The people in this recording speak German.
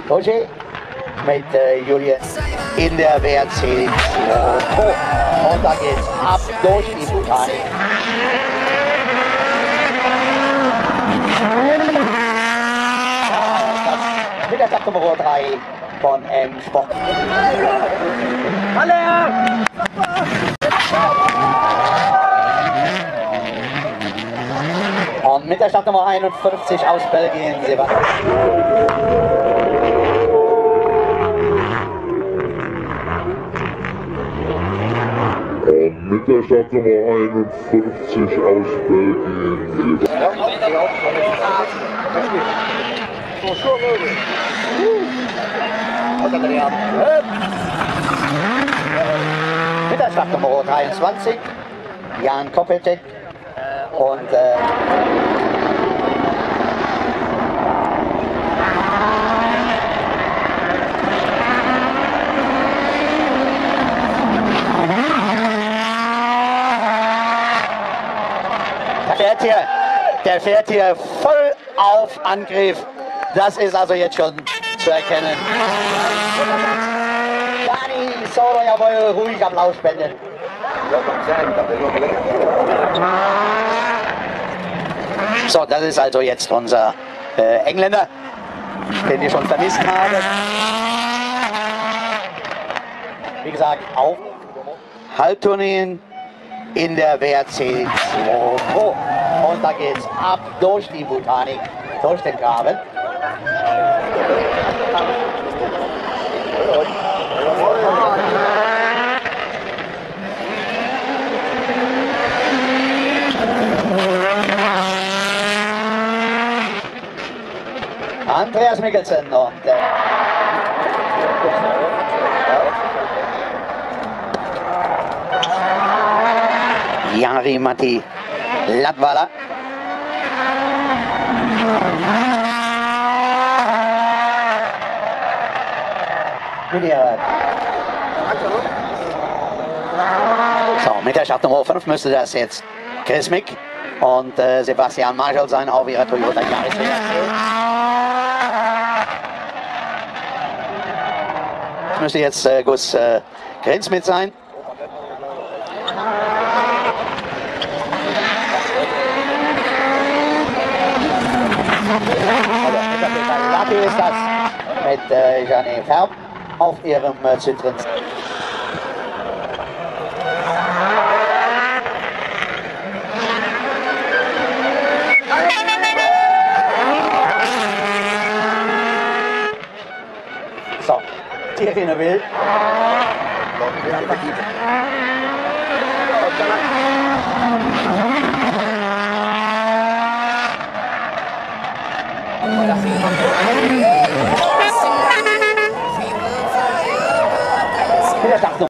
Roger mit Julien in der WRC. Und da geht's ab durch die Botanik. Mit der Takt Nummer 3 von M-Sport. Und mit der Startnummer 51 aus Belgien, Sebastian. Mit der Startnummer 51 aus Belgien. Mit der Startnummer 23 Jan Kopetek und der fährt hier voll auf Angriff. Das ist also jetzt schon zu erkennen. Dani Solo, jawohl, ruhig Applaus spenden. So, das ist also jetzt unser Engländer, den wir schon vermisst haben. Wie gesagt, auf Halbturnieren in der WRC 2 Pro. Und da geht's ab durch die Botanik, durch den Graben. Andreas Mikkelsen und Jari-Matti Latvala. So, mit der Startnummer 5 müsste das jetzt Chris Mick und Sebastian Marschall sein auf ihrer Toyota Yaris. Müsste jetzt Gus Grenz mit sein. Lati ist das mit Janine Färb auf ihrem Citroën. So, Thierry Neuville. Wieder